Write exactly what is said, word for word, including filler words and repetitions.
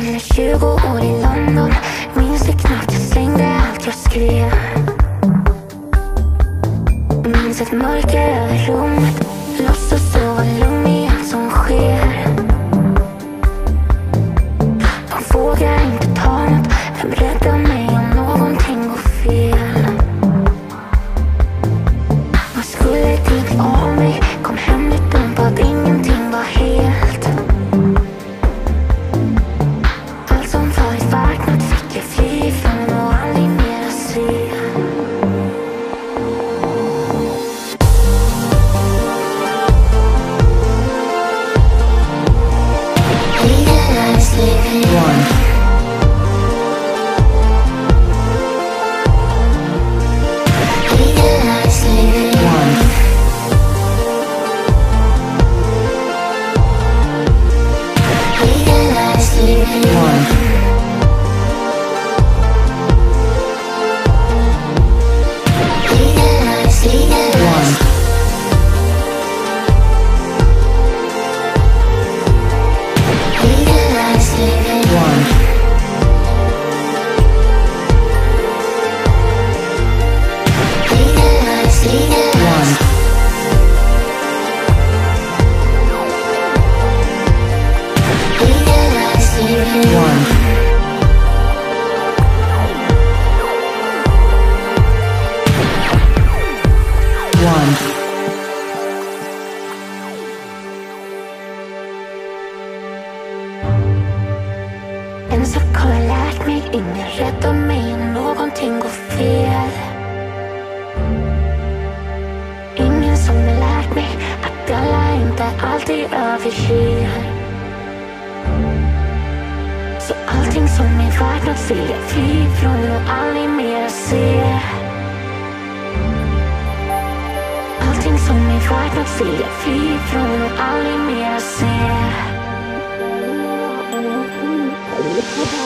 Mina tjugo år i London, minns det knappt, jag slängde allt jag skrev. Minns ett mörker över rummet, låtsas sova lugn i allt som sker. De vågar inte ta något, vem räddar mig om någonting går fel? Vad skulle det bli av mig? Kom hem lite dumpad, ingenting var helt. Allt som varit värt något fick jag fly ifrån och aldrig mer att se. Legalize living one. Legalize living one. Legalize living one. Legalize, legalize. Legalize living one. Legalize, legalize. Legalize living one. One. En sak har jag lärt mig, ingen räddar mig om någonting går fel. Ingen som har lärt mig att alla inte alltid överger. Så allting som är värt något vill jag fly ifrån och aldrig mer se. Allting som är värt något vill jag fly ifrån och aldrig mer se.